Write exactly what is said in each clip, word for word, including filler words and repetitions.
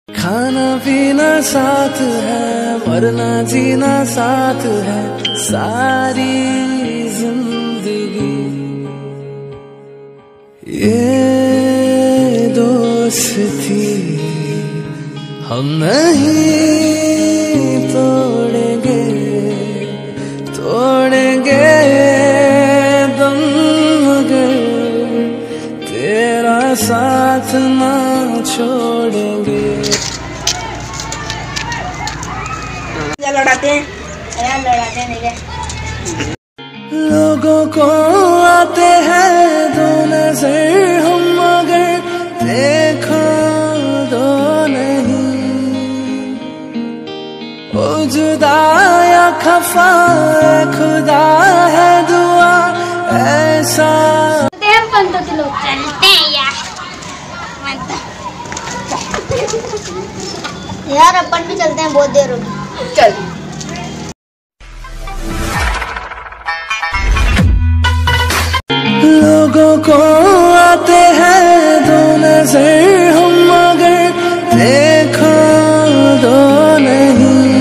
खाना पीना साथ है, मरना जीना साथ है, सारी जिंदगी ये दोस्ती हम नहीं तोड़ेंगे, तोड़ेंगे दम मगर तेरा साथ ना छोड़ेंगे। लड़ाते हैं यार, लड़ाते हैं नहीं। लोगों को आते हैं दो नजर हम मगर देखो दो नहीं, ओ जुदा या खफा खुदा है दुआ ऐसा। हम पंडित लोग चलते हैं यार, यार अपन भी चलते हैं, बहुत देर होगी। चल लोगों को आते हैं दो नजर हम मगर देखो दो नहीं,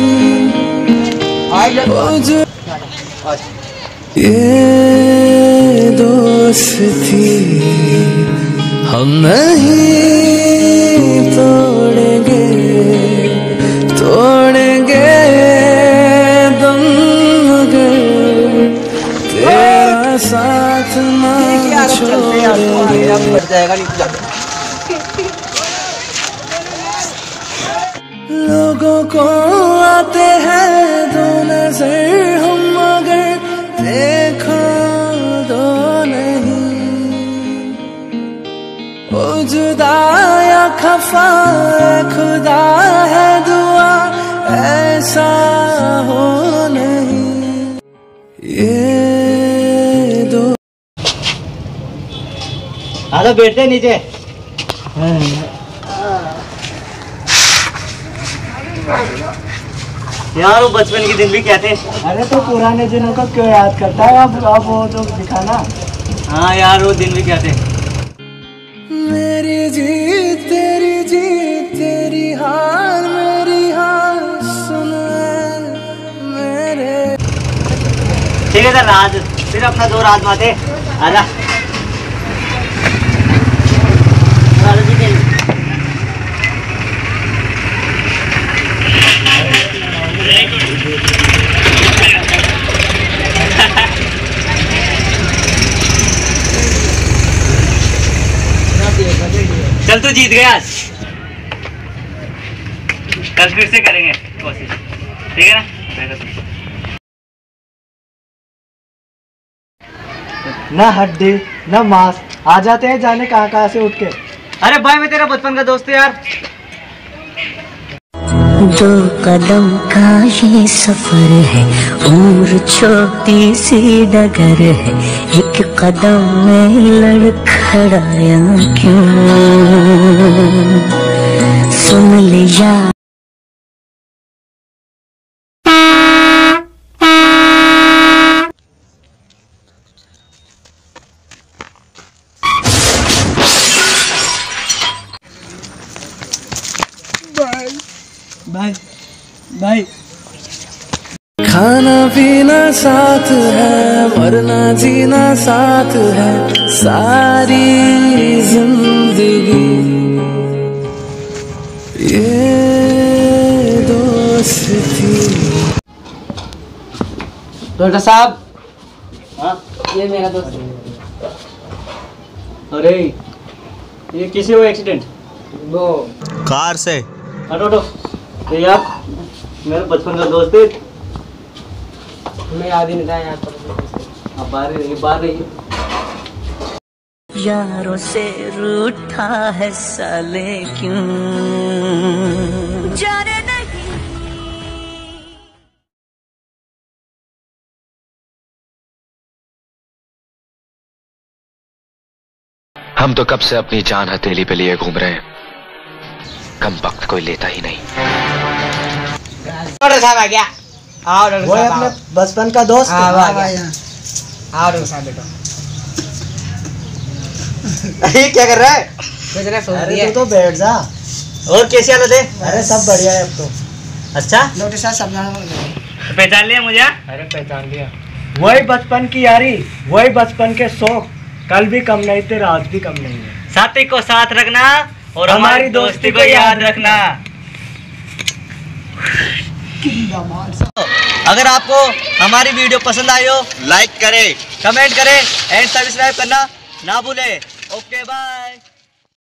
ये दोस्ती हम नहीं तोड़ेंगे, तोड़ेंगे दम मगर तेरा साथ ना छोड़ेंगे। लोगों को आते हैं दो नजर हम मगर देखो दो नहीं, ओ जुदा या खफा खुदा है दुआ ऐसा हो नहीं, ये दो। आलो बैठते नीचे। यार वो बचपन के दिन भी क्या थे। अरे तो पुराने दिनों को क्यों याद करता है, अब अब वो तो दिखाना। हाँ यार वो दिन भी क्या थे। मेरी जीत तेरी जीत, तेरी हार मेरी हार, सुन मेरे। ठीक है सर, आज फिर अपना दो रात बातें आजा। चल तू जीत गया, कल फिर से करेंगे कोशिश, ठीक है ना। ना हड्डी ना मांस, आ जाते हैं जाने कहाँ कहाँ से उठ के। अरे भाई मैं तेरा बचपन का दोस्त है यार। दो कदम का ये सफर है, उम्र छोटी सी डगर है, एक कदम में लड़खड़ाया क्यों, सुन लिया। भाई भाई खाना पीना साथ है, मरना जीना साथ है, सारी जिंदगी ये दोस्ती। डॉक्टर साहब, हाँ ये मेरा दोस्त है। अरे ये किसी हुआ एक्सीडेंट? वो कार से। हटो हटो, ये यार मेरा बचपन का दोस्त है। हमें याद ही नहीं था यहाँ पर। अब बाहर रही बाहर रही यारों से रूठा है साले क्यों, जाने नहीं। हम तो कब से अपनी जान हथेली पे लिए घूम रहे हैं, कम वक्त कोई लेता ही नहीं। डॉक्टर साहब आ गया। आओ डॉक्टर वो साहब, अपने आओ। बचपन का दोस्त। हाँ, वो आ गया। आओ डॉक्टर साहब बैठो। ये क्या कर रहा है? कुछ ना सोच अरे दिया। तू तो बैठ जा। और कैसी हालत है? अरे सब बढ़िया है अब तो। अच्छा डॉक्टर साहब समझाना। पहचान लिया मुझे? अरे पहचान लिया। वही बचपन की यारी, वही बचपन के शौक, कल भी कम नहीं थे, आज भी कम नहीं है। साथी को साथ रखना और हमारी दोस्ती को याद रखना। अगर आपको हमारी वीडियो पसंद आई हो, लाइक करें, कमेंट करें एंड सब्सक्राइब करना ना भूलें। Okay bye.